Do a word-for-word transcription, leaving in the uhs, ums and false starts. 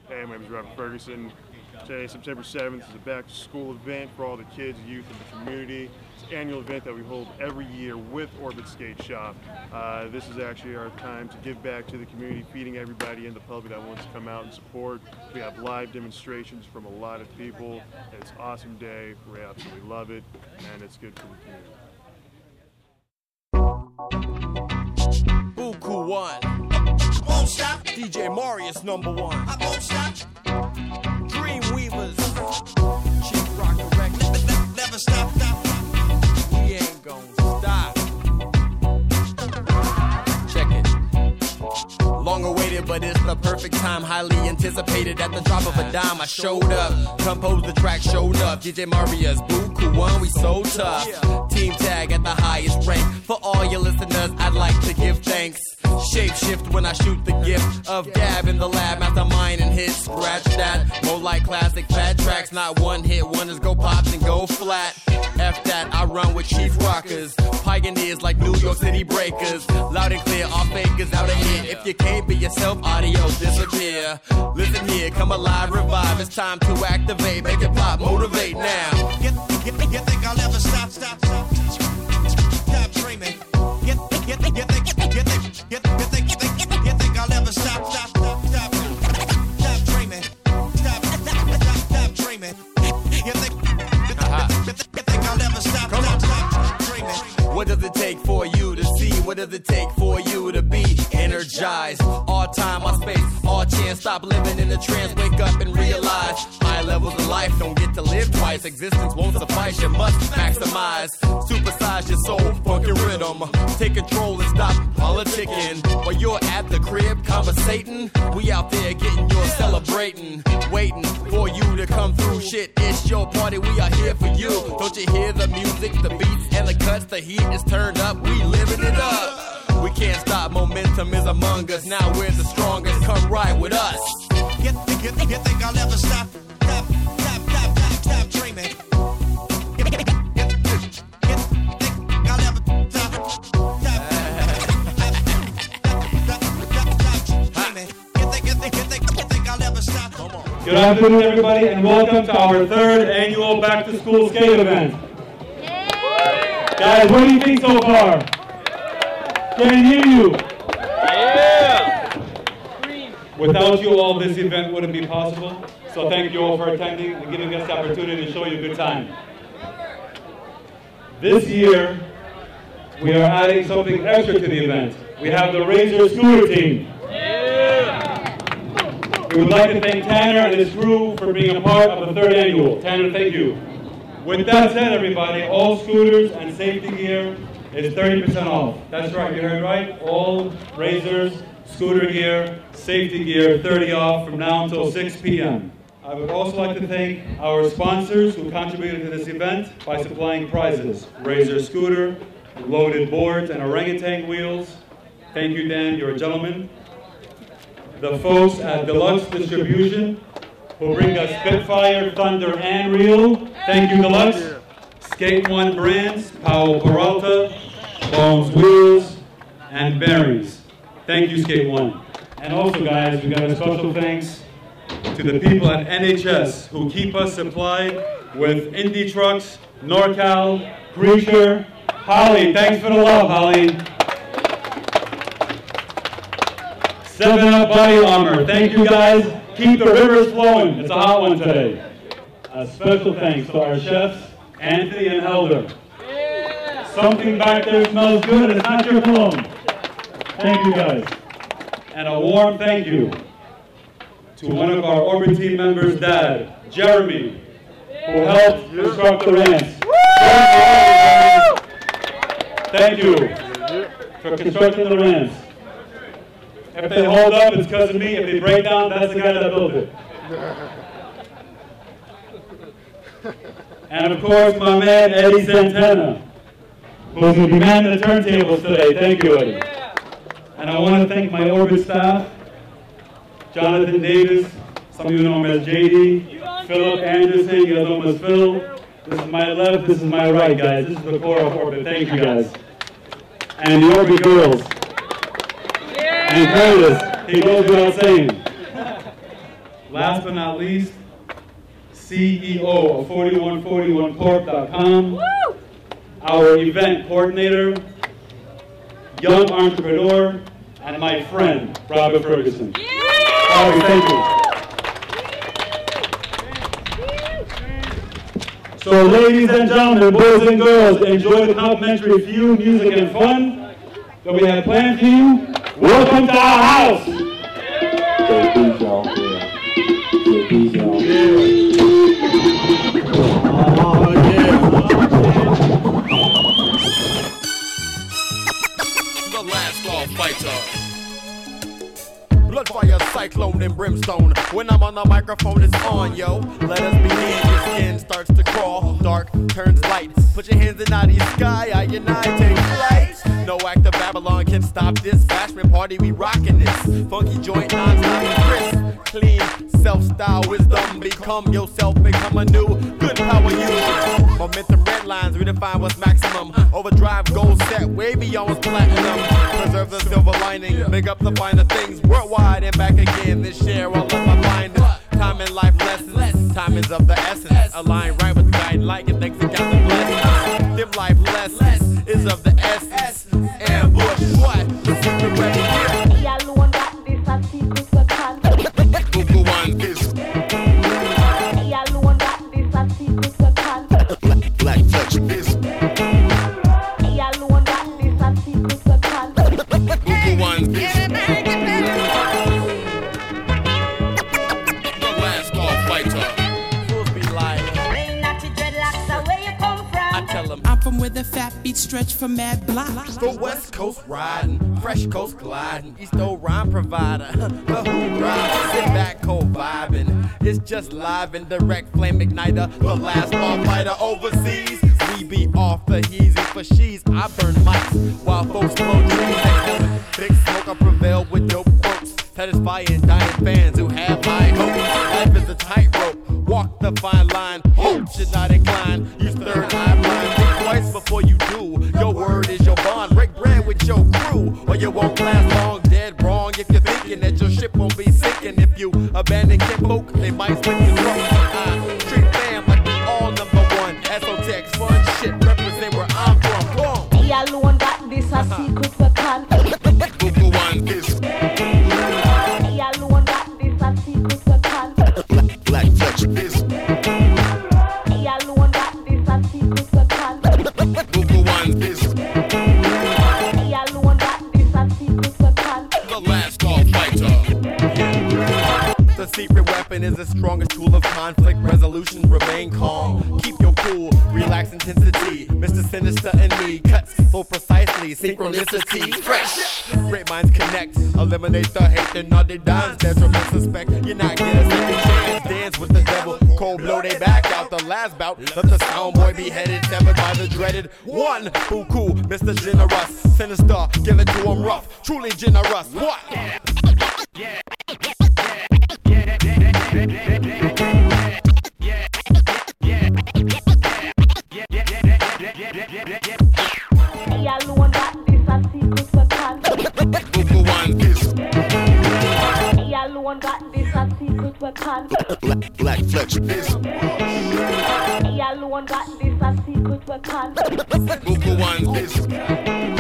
Hey, my name is Robert Ferguson. Today, September seventh, is a back-to-school event for all the kids and youth in the community. It's an annual event that we hold every year with Orbit Skate Shop. Uh, this is actually our time to give back to the community, feeding everybody in the public that wants to come out and support. We have live demonstrations from a lot of people. It's an awesome day. We absolutely love it, and it's good for the community. Buku one. Won't stop. D J Marius number one. I won't stop. Dreamweavers. Chief Rock the record. Never stop. stop. We ain't gonna stop. Check it. Long awaited, but it's the perfect time. Highly anticipated at the drop of a dime. I showed up, composed the track, showed up. D J Marius, Buku one, we so tough. Team tag at the highest rank. For all your listeners, I'd like to give thanks. Shape shift when I shoot the gift of dab in the lab, mastermind and hit. Scratch that, more like classic fat tracks. Not one hit wonders, go pops and go flat. F that, I run with chief rockers, pioneers like New York City breakers. Loud and clear, all fakers out of here. If you can't be yourself, audio disappear. Listen here, come alive, revive. It's time to activate, make it pop, motivate now. Get, get, get, think I'll ever stop, stop, stop, stop dreaming. Get, get, get, get, get, get, get, get, get, get, get, think I'll ever stop, stop, stop, stop, stop dreaming. Stop, stop, stop, stop dreaming. Get, think, get, think I'll ever stop, stop, stop dreaming. What does it take for you to see? What does it take for you to be energized? All time, all space, all chance. Stop living in the trance. Wake up and realize high levels of life don't get to live twice. Existence won't suffice. You must maximize. Supersize your soul, funky rhythm. Take control and stop politicking. While you're at the crib conversating, we out there getting yours, celebrating, waiting for you to come through. Shit, it's your party. We are here for you. Don't you hear the music, the beats, and the cuts? The heat is turned up. We living it up. We can't stop. Momentum is among us. Now we're the strongest. Come ride with us. Get, get, get, get, think I'll ever stop. Stop, stop, stop, stop, stop dreaming. Get, get, get, get, think I'll ever stop. Stop, stop, stop dreaming. Get, think, get, think, get, think, get, think I'll ever stop. Come on. Good afternoon, everybody, and welcome to our third annual Back to School Skate event. Guys, what do you think so far? Can't hear you. Yeah. Without you all, this event wouldn't be possible. So thank you all for attending and giving us the opportunity to show you a good time. This year, we are adding something extra to the event. We have the Razor Scooter team. Yeah. We would like to thank Tanner and his crew for being a part of the third annual. Tanner, thank you. With that said, everybody, all scooters and safety gear is thirty percent off. That's right, you heard right. All Razors, scooter gear, safety gear, thirty off from now until six p m I would also like to thank our sponsors who contributed to this event by supplying prizes. Razor scooter, loaded boards, and orangutan wheels. Thank you, Dan, you're a gentleman. The folks at Deluxe Distribution who bring us Spitfire, Thunder, and Reel. Thank you, Deluxe. Skate One Brands, Powell Peralta, Bones Wheels, and Berries. Thank you, Skate One. And also, guys, we got a special thanks to the people at N H S who keep us supplied with Indy trucks, NorCal, Creature. Holly, thanks for the love, Holly. seven up Body Armor, thank you guys. Keep the rivers flowing. It's a hot one today. A special thanks to our chefs, Anthony and Helder. Yeah. Something back there smells good. It's not your cologne. Thank you guys. And a warm thank you to one of our Orbit team members' dad, Jeremy, who helped construct the ramps. Thank you for constructing the ramps. If they hold up, it's because of me. If they break down, that's the guy that built it. And of course, my man, Eddie Santana, who's going to be manning the turntables today. Thank you, Eddie. And I want to thank my Orbit staff, Jonathan Davis, some of you know him as J D, Philip Anderson, you guys know him as Phil. This is my left, this is my right, guys. This is the core of Orbit. Thank you, guys. And the Orbit girls. And Curtis, he goes without saying. last but not least, C E O of forty-one forty-one corp dot com, our event coordinator, young entrepreneur, and my friend, Robert Ferguson. Robert, thank you. So ladies and gentlemen, boys and girls, enjoy the complimentary view, music, and fun that we have planned for you. Welcome to our house. So peace, y'all. Yeah. So peace, y'all. Oh, yeah. The last law fighter. Blood fire, cyclone, and brimstone. When I'm on the microphone, it's on, yo. Let us begin. Your skin starts to crawl. Dark turns light. Put your hands in the sky. I unite, take flight. No act of Babylon can stop this bashment party. We rockin' this funky joint non-stop and crisp. Clean, self-style wisdom. Become yourself, become a new good power use. Momentum red lines redefine what's maximum. Overdrive goals set way beyond what's platinum. Preserve the silver lining. Big up the finer things worldwide and back again. This share all of my findings. Time and life lessons. Time is of the essence. Align right with the guiding light and thanks to God the blessings. Live life lessons is of the essence. Ambush what? The secret weapon here. Yeah, alone got this a secret weapon. Google one is Yeah, alone got this a secret weapon. Black Fletch is Yeah, alone got this a secret weapon. Google one is the last call fighter. Fools be lying. Rain not your dreadlocks, where you come from? I tell them I'm from where the fat beats stretch from mad blocks. the West Coast riding, fresh coast gliding, East Old rhyme provider, the who ride, sit back cold vibing. It's just live and direct flame igniter, the last all fighter overseas. We be off the heezy for she's. I burn mics while folks blow trees. Big smoke I prevail with dope quotes, satisfying dying fans who have high hopes. Life is a tightrope, walk the fine line. Hope should not incline. Use third eye blind. Think twice before you do. Your word is your bond. Break bread with your crew, or you won't last long. Dead wrong if you're thinking that your ship won't be sinking. If you abandon kinfolk, they might slip the rope. I treat fam like we all number one. Esotex, fun shit, represent where I'm from. Boom. Yeah, alone got this a secret weapon. Google one is Yeah, alone got this a secret weapon. Black Fletch is Yeah, alone got this a secret weapon. Google one is Yeah, alone got this a secret weapon. the last call fighter. The secret weapon is the strongest tool of conflict resolution. Remain calm, keep your cool, relax intensity. Mister Sinister and me cuts so precisely. Synchronicity, fresh. Great minds connect, eliminate the hate and all the dimes. Detriment suspect, you're not getting a second chance. Dance with the devil, cold blow they back out. The last bout, let the sound boy be headed, severed by the dreaded one. Who cool, Mister Generous, sinister, give it to him rough, truly generous. What? Yeah, alone got this a secret weapon. Google one is Yeah, alone got this a secret weapon. Black, Black Fletch is Yeah, alone got this a secret weapon. Google one is